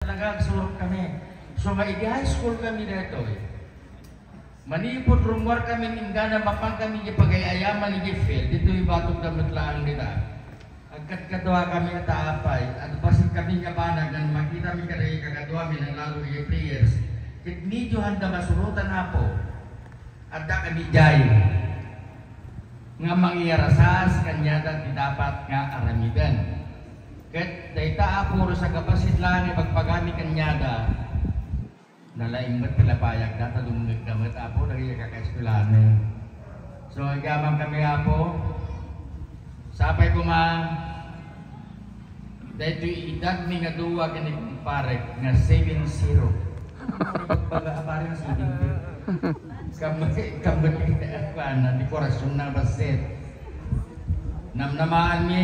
talaga surok kami. So high school kami dito eh. Manipod rumor kami ninggana mapang kami di pagayayaman ni Gifil. Dito yung batong damit lang nila. Agkat kadwa kami at aapay. At pasit kami kabanag nang makita mi karay kakadwa mi ng lalo yung players. Kit medyo handa masurutan na po. At da kami jay. Nga mangyarasas kanya di dapat nga aramidan. Ket dayta apuro sa kapasit lang pagpagami kanyada nalaimot tilapayag data dumungig gamit apo dari kakaeskwelahan. So gamang kami apo sapay ko ma dayto edad mi nga duwa kini parek nga 7-0. Pagbaga pareng 7. Kamot na di korasyon na baset. Namnamaan mi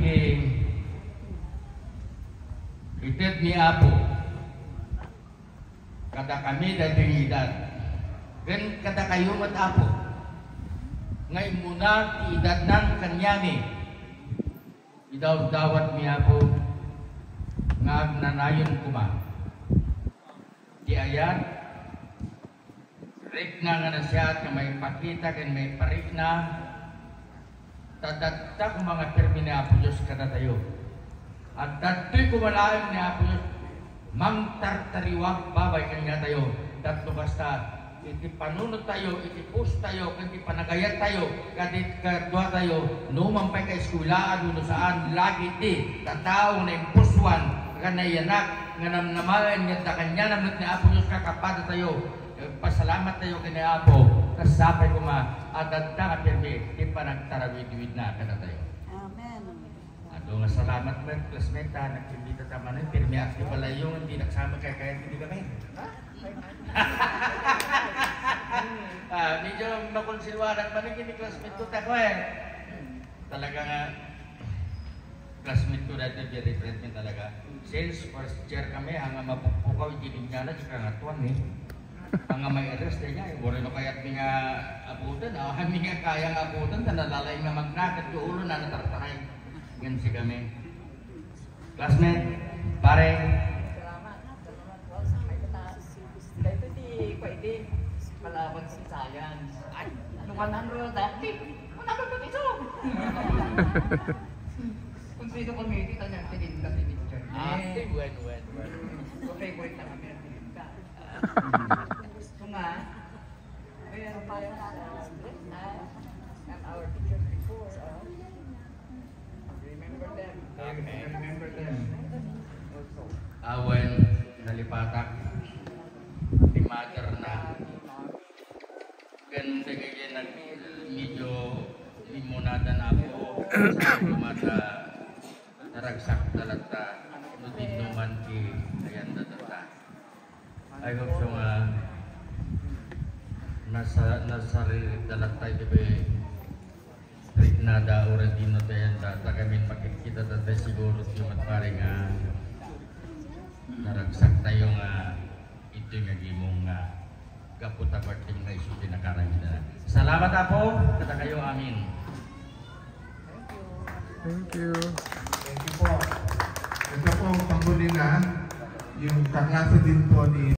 itit ni apo. Kada kami dari edad. Gan kada kayo mat apo. Ngay muna ti edad ng kanyami. Idaw-dawat mi apo nga nanayon kuma. Di ayat rik nga na siya at may pakita kan may parik na tadatta kung mga termina apo Diyos kada tayo. At dato'y kumalaim ni apo Diyos mang tartariwag babay kanya tayo. Datlo basta iti panunod tayo, iti post tayo, iti panagayat tayo, kadit kadwa tayo, numampay ka eskulaan, no saan, lagi ti, tatao na yung puswan, kanayanak, nga namnamayan niya, kanya namit ni apo Diyos kakapada tayo, pasalamat tayo kanya apo, kasapay ko ma, at ka pirmi, di pa nagtarawid-wid na kada tayo. Amen. Nga salamat mo, classmate, nagkibita tama na, pirmi at di pala yung hindi nagsama kaya hindi kami. Medyo makonsilwanan pa rin yung classmate ko tako eh. Talaga nga, classmate ko dati very friend niya talaga. Since first year kami, hanggang mapupukaw, hindi niya na, tsaka nga tuwan eh. Hanggang may arrest niya, wala na kaya't nga abutan, kami nga kayang abutan, nalalay nga magnakat yung ulo na natartaray. Ganun si kami. Classmate, pare. Salamat po sa may kataas. Dito di pwede palawag si science. Ay, nukanan ro dati. Manapag ko dito. Kung sino community tanya tininda si Victor. When. So favorite na kami ang tininda. So nga, mayroon pa yung at our teachers before. Remember them. Remember them. Also. Awen, nalipatak, di mother na. Ganda kaya medyo limonada na ako sa kumata naragsak talata nudin naman ki ayan datata. I hope so nga nasa rin talata ito nada ora dino tayo data kami makikita data siguro yung matpare nga naragsak tayo nga ito nga gimong nga kaputa parting nga isu tinakarami na. Salamat apo, kata kayo amin. Thank you. Thank you po. Ito po ang panghuli na yung kaklase din po ni